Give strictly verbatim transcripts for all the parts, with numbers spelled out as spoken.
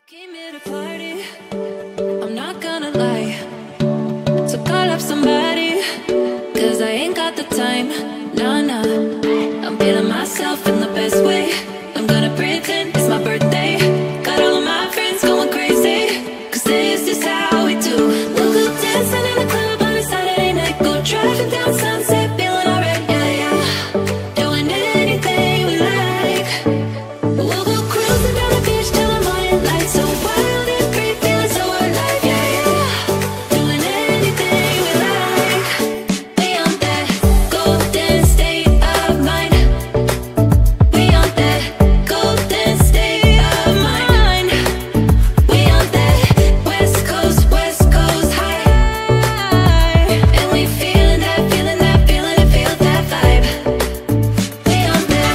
Came here to party, I'm not gonna lie. So call up somebody, cause I ain't got the time. Nah, nah, I'm feeling myself in the best way. I'm gonna pretend it's my birthday. Got all of my friends going crazy, cause this is how we do. We'll go dancing in the club on a Saturday night. Go driving down Sunset, feeling alright, yeah, yeah. Doing anything we like. We'll go cruising down the beach till the morning light. So wild and free, feeling so alive, yeah, yeah. Doing anything we like. We on that golden state of mind. We on that golden state of mind. We on that West Coast, West Coast high. And we feeling that, feeling that, feeling it, feel that vibe. We on that.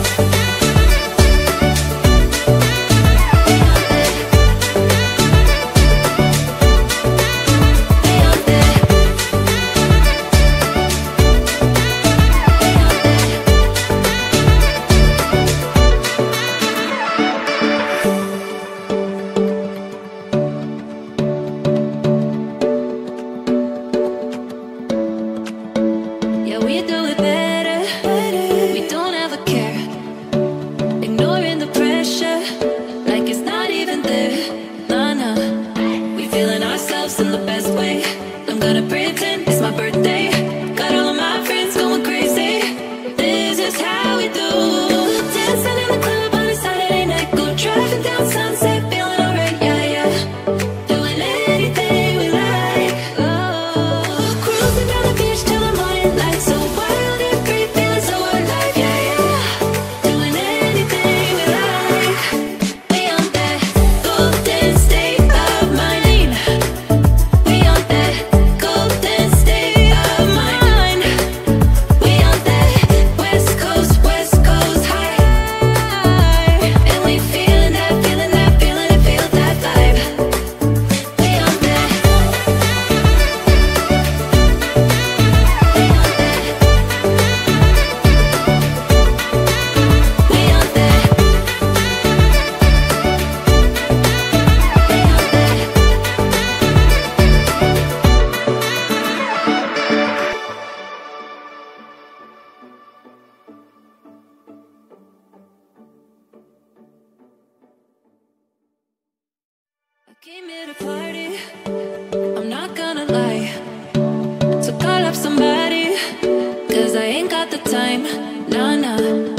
Yeah, we do it better. We don't ever care. Ignoring the pressure, like it's not even there. Nah, nah. We feeling ourselves in the best way. I'm gonna pretend it's my birthday. Got all of my friends going crazy. This is how we do. Dancing in the club on a Saturday night. Go driving down Sunset, feeling alright, yeah, yeah. Doing anything we like. Oh, cruising down the beach till the morning light. So wild and free, feeling so alive, yeah, yeah. Doing anything we like. We on that golden state of mind. We on that golden state of mind. We on that West Coast, West Coast high. And we feeling that, feeling that, feeling it, feel that vibe. We on that. We on that. I came here to party, I'm not gonna lie. So call up somebody, cause I ain't got the time. Nah, nah,